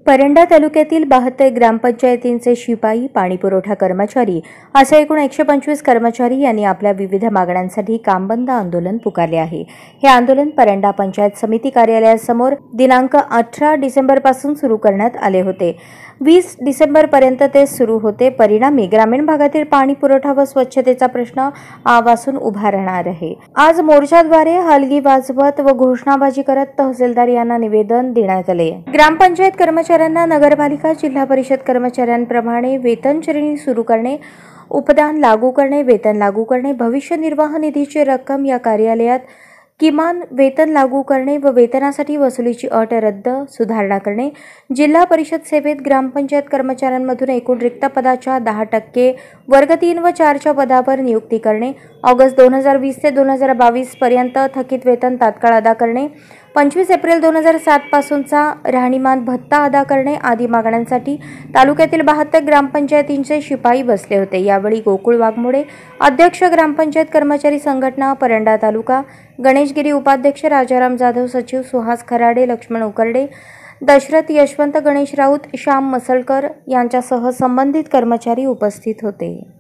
परंडा तालुक्यातील 72 ग्रामपंचायतींचे शिपाई, पाणीपुरवठा कर्मचारी असे एकूण 125 कर्मचारी यांनी आपल्या विविध मागण्यांसाठी कामबंद आंदोलन पुकारले आहे। हे आंदोलन परंडा पंचायत समिती कार्यालयासमोर दिनांक 18 डिसेंबरपासून सुरू करण्यात आले होते। 20 डिसेंबरपर्यंत ते सुरू होते। परिणामी ग्रामीण भागातील पाणी पुरवठा व स्वच्छतेचा प्रश्न आवासून उभा राहणार आहे। आज मोर्चाद्वारे हलगी वाजवत व घोषणाबाजी करत तहसीलदार यांना निवेदन देण्यात आले। ग्रामपंचायत कर्मचाऱ्यांना नगरपालिका जिल्हा परिषद कर्मचाऱ्यांप्रमाणे वेतन श्रेणी सुरू करणे, उपदान लागू करणे, वेतन लागू करणे, भविष्य निर्वाह निधीची रक्कम या कार्यालयात किमान वेतन लागू करणे व वेतनासाठी वसुलीची अट रद्द, सुधारणा करणे, जिल्हा परिषद सेवेत ग्रामपंचायत कर्मचाऱ्यांमधून एकूण रिक्त पदाच्या 10% वर्ग 3 व 4च्या पदावर नियुक्ती करणे, ऑगस्ट 2020 ते 2022 पर्यंत थकीत वेतन तात्काळ अदा करणे, 25 एप्रिल 2007 पासूनचा राहणीमान भत्ता अदा करणे आदी मागण्यांसाठी तालुक्यातील 72 ग्रामपंचायतींचे शिपाई बसले होते। यावेळी गोकुळ वाघमोडे, अध्यक्ष ग्रामपंचायत कर्मचारी संघटना परंडा तालुका, गणेशगिरी उपाध्यक्ष राजाराम जाधव, सचिव सुहास खराडे, लक्ष्मण उकरडे, दशरथ यशवंत गणेश राऊत, श्याम मसळकर यांच्यासह संबंधित कर्मचारी उपस्थित होते।